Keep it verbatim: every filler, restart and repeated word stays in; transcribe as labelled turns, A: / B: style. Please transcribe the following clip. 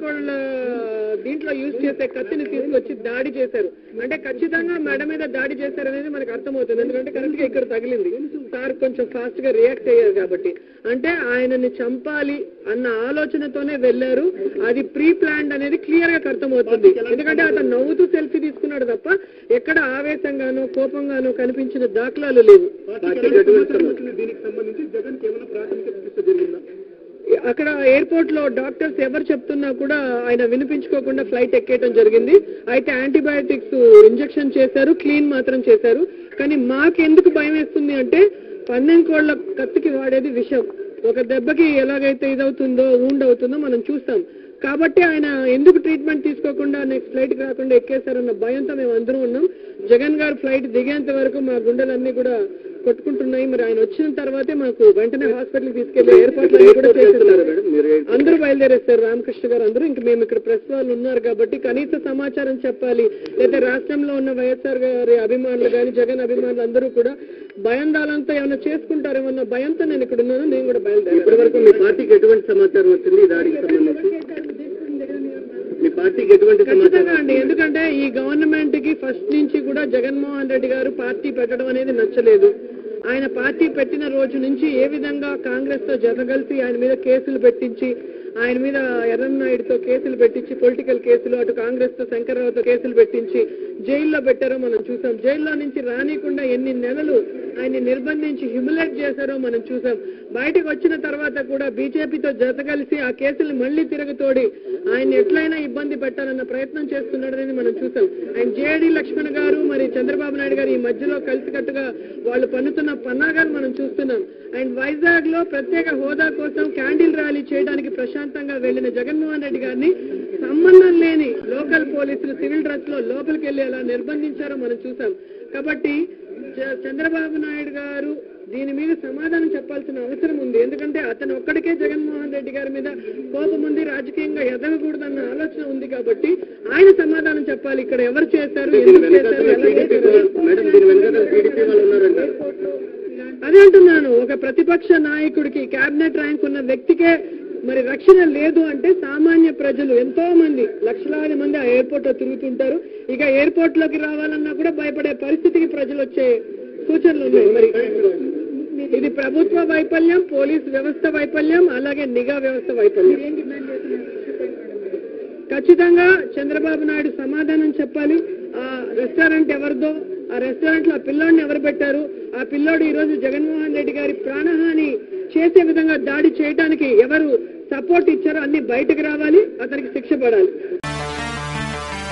A: కోళ్ళ దీంట్లో యూజ్ చేసే కత్తిని తీసుకొచ్చి దాడి చేశారు అంటే ఖచ్చితంగా మెడ మీద దాడి చేశారు అనేది మనకు అర్థమవుతుంది. ఎందుకంటే కరెక్ట్ గా ఇక్కడ తగిలింది. సార్ కొంచెం ఫాస్ట్ గా రియాక్ట్ అయ్యారు కాబట్టి అంటే ఆయనని చంపాలి అన్న ఆలోచనతోనే వెళ్లారు. అది ప్రీ ప్లాన్డ్ అనేది క్లియర్ గా అర్థమవుతుంది. ఎందుకంటే అతను నవ్వుతూ సెల్ఫీ తీసుకున్నాడు తప్ప ఎక్కడ ఆవేశంగానో కోపంగానో కనిపించిన దాఖలాలు లేవు. అక్కడ ఎయిర్పోర్ట్ లో డాక్టర్స్ ఎవరు చెప్తున్నా కూడా ఆయన వినిపించుకోకుండా ఫ్లైట్ ఎక్కేయడం జరిగింది. అయితే యాంటీబయాటిక్స్ ఇంజెక్షన్ చేశారు, క్లీన్ మాత్రం చేశారు. కానీ మాకెందుకు భయం వేస్తుంది అంటే పందెం కోళ్ల కత్తికి వాడేది విషం. ఒక దెబ్బకి ఎలాగైతే ఇదవుతుందో వూండ్ అవుతుందో మనం చూస్తాం. కాబట్టి ఆయన ఎందుకు ట్రీట్మెంట్ తీసుకోకుండా నెక్స్ట్ ఫ్లైట్ రాకుండా ఎక్కేశారన్న భయంతో మేము అందరూ ఉన్నాం. జగన్ గారు ఫ్లైట్ దిగేంత వరకు మా గుండెలన్నీ కూడా కొట్టుకుంటున్నాయి. మరి ఆయన వచ్చిన తర్వాతే మాకు వెంటనే హాస్పిటల్ తీసుకెళ్లి ఎయిర్పోర్ట్ లో కూడా చేస్తున్నారు. అందరూ బయలుదేరేస్తారు, రామకృష్ణ గారు అందరూ. ఇంక మేము ఇక్కడ ప్రెస్ వాళ్ళు ఉన్నారు కాబట్టి కనీస సమాచారం చెప్పాలి. లేదా రాష్ట్రంలో ఉన్న వైఎస్ఆర్ గారి అభిమానులు కానీ జగన్ అభిమానులు అందరూ కూడా భయందాలంతా ఏమైనా చేసుకుంటారేమన్న భయంతో నేను ఇక్కడ ఉన్నాను. నేను కూడా బయలుదేరాను. ఇప్పటి వరకు మీ పార్టీకి ఎటువంటి సమాచారం వచ్చింది దాడికి సంబంధించి? మీ పార్టీకి ఎటువంటి ఖచ్చితంగా అండి, ఎందుకంటే ఈ గవర్నమెంట్ కి ఫస్ట్ నుంచి కూడా జగన్మోహన్ రెడ్డి గారు పార్టీ పెట్టడం అనేది నచ్చలేదు. ఆయన పార్టీ పెట్టిన రోజు నుంచి ఏ విధంగా కాంగ్రెస్ తో జతగలిసి ఆయన మీద కేసులు పెట్టించి ఆయన మీద ఎర్రన్నాయుడుతో కేసులు పెట్టించి పొలిటికల్ కేసులు, అటు కాంగ్రెస్ తో శంకర్రావుతో కేసులు పెట్టించి జైల్లో పెట్టారో మనం చూసాం. జైల్లో నుంచి రానికుండా ఎన్ని నెలలు ఆయన్ని నిర్బంధించి హ్యూమిలేట్ చేశారో మనం చూసాం. బయటకు వచ్చిన తర్వాత కూడా బీజేపీతో జత కలిసి ఆ కేసులు మళ్లీ తిరగతోడి ఆయన ఎట్లయినా ఇబ్బంది పెట్టాలన్న ప్రయత్నం చేస్తున్నాడనేది మనం చూసాం. ఆయన జేడీ లక్ష్మణ్ గారు మరి చంద్రబాబు నాయుడు గారు ఈ మధ్యలో కలిసికట్టుగా వాళ్ళు పన్నుతున్న పన్నాగాలు మనం చూస్తున్నాం. అండ్ వైజాగ్ లో ప్రత్యేక హోదా కోసం క్యాండిల్ ర్యాలీ చేయడానికి ప్రశాంతంగా వెళ్లిన జగన్మోహన్ రెడ్డి గారిని సంబంధం లేని లోకల్ పోలీసులు సివిల్ డ్రెస్ లో లోపలికి వెళ్లి ఎలా నిర్బంధించారో మనం చూసాం. కాబట్టి చంద్రబాబు నాయుడు గారు దీని మీద సమాధానం చెప్పాల్సిన అవసరం ఉంది. ఎందుకంటే అతను ఒక్కడికే జగన్మోహన్ రెడ్డి గారి మీద కోపం ఉంది, రాజకీయంగా ఎదగకూడదన్న ఆలోచన ఉంది. కాబట్టి ఆయన సమాధానం చెప్పాలి. ఇక్కడ ఎవరు చేశారు, ఎందుకు చేశారు, ఎలా చేశారు. అదే అంటున్నాను, ఒక ప్రతిపక్ష నాయకుడికి కేబినెట్ ర్యాంక్ ఉన్న వ్యక్తికే మరి రక్షణ లేదు అంటే సామాన్య ప్రజలు ఎంతో మంది లక్షలాది మంది ఆ ఎయిర్పోర్ట్ లో తిరుగుతుంటారు. ఇక ఎయిర్పోర్ట్ లోకి రావాలన్నా కూడా భయపడే పరిస్థితికి ప్రజలు వచ్చే సూచనలు ఉన్నాయి. మరి ఇది ప్రభుత్వ వైఫల్యం, పోలీస్ వ్యవస్థ వైఫల్యం, అలాగే నిఘా వ్యవస్థ వైఫల్యం. ఖచ్చితంగా చంద్రబాబు నాయుడు సమాధానం చెప్పాలి. ఆ రెస్టారెంట్ ఎవరిదో, ఆ రెస్టారెంట్ లో ఆ పిల్లోడిని ఎవరు పెట్టారు, ఆ పిల్లోడు ఈ రోజు జగన్మోహన్ రెడ్డి గారి ప్రాణహాని చేసే విధంగా దాడి చేయడానికి ఎవరు సపోర్ట్ ఇచ్చారో అన్ని బయటకు రావాలి, అతనికి శిక్ష పడాలి.